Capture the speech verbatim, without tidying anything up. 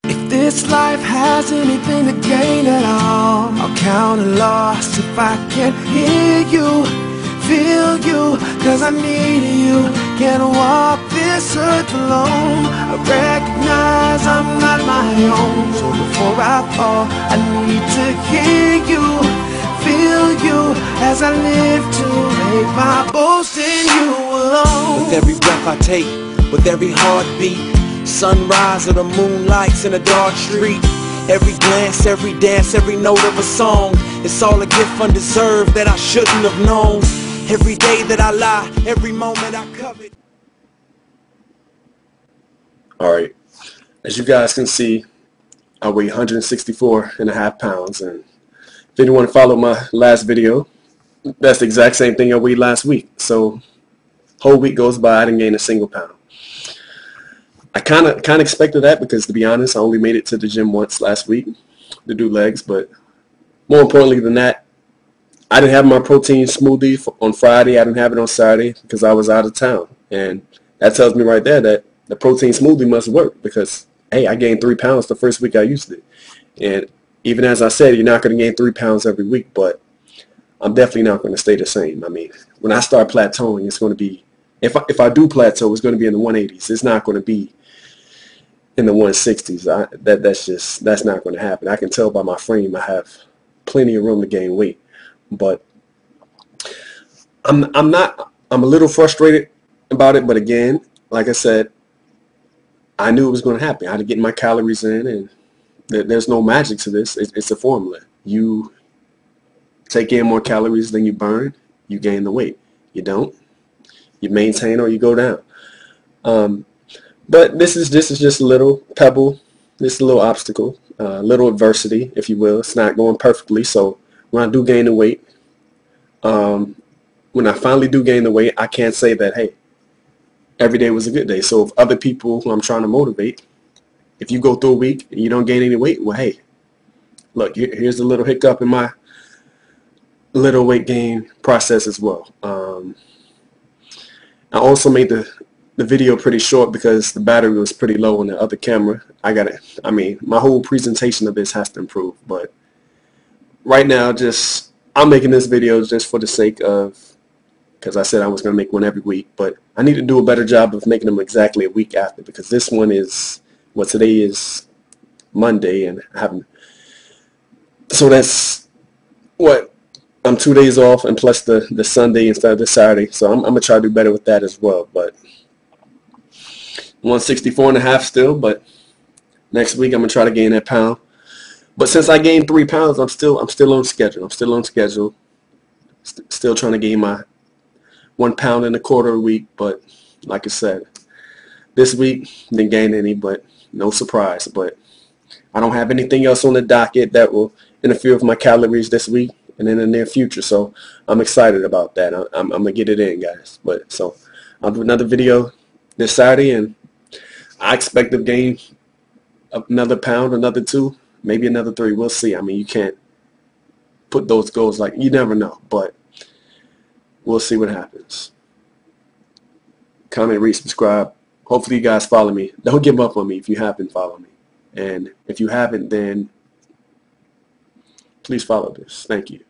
If this life has anything to gain at all, I'll count a loss if I can't hear you, feel you, cause I need you. Can't walk this earth alone. I recognize I'm not my own. So before I fall, I need to hear you, feel you, as I live to make my boast in you alone. With every breath I take, with every heartbeat, sunrise or the moonlights in a dark street, every glance, every dance, every note of a song, it's all a gift undeserved that I shouldn't have known. Every day that I lie, every moment I covet. Alright, as you guys can see, I weigh one hundred sixty-four and a half pounds, and if anyone followed my last video, that's the exact same thing I weighed last week. So whole week goes by, I didn't gain a single pound. I kind of kind of expected that because, to be honest, I only made it to the gym once last week to do legs. But more importantly than that, I didn't have my protein smoothie on Friday. I didn't have it on Saturday because I was out of town. And that tells me right there that the protein smoothie must work because, hey, I gained three pounds the first week I used it. And even as I said, you're not going to gain three pounds every week, but I'm definitely not going to stay the same. I mean, when I start plateauing, it's going to be, if I, if I do plateau, it's going to be in the one eighties. It's not going to be in the one sixties. I, that that's just that's not going to happen. I can tell by my frame I have plenty of room to gain weight, but I'm I'm not I'm a little frustrated about it. But again, like I said, I knew it was going to happen. I had to get my calories in, and th there's no magic to this. It's, it's a formula. You take in more calories than you burn, you gain the weight. You don't, you maintain or you go down. Um, But this is this is just a little pebble, this a little obstacle, a uh, little adversity, if you will. It's not going perfectly. So when I do gain the weight, um, when I finally do gain the weight, I can't say that, hey, every day was a good day. So if other people who I'm trying to motivate, if you go through a week and you don't gain any weight, well, hey, look, here's a little hiccup in my little weight gain process as well. Um, I also made the the video pretty short because the battery was pretty low on the other camera. I got it. I mean, my whole presentation of this has to improve, but right now, just I'm making this video just for the sake of, because I said I was going to make one every week, but I need to do a better job of making them exactly a week after, because this one is, well, today is Monday, and I haven't, so that's what, I'm two days off, and plus the the Sunday instead of the Saturday, so I'm, I'm gonna try to do better with that as well. But one sixty-four and a half still, but next week I'm gonna try to gain that pound. But since I gained three pounds, I'm still I'm still on schedule. I'm still on schedule. St still trying to gain my one pound and a quarter a week. But like I said, this week didn't gain any, but no surprise. But I don't have anything else on the docket that will interfere with my calories this week and in the near future. So I'm excited about that. I'm, I'm, I'm gonna get it in, guys. But so I'll do another video this Saturday, and I expect to gain another pound, another two, maybe another three. We'll see. I mean, you can't put those goals, like, you never know, but we'll see what happens. Comment, rate, subscribe. Hopefully you guys follow me. Don't give up on me if you haven't followed me. And if you haven't, then please follow this. Thank you.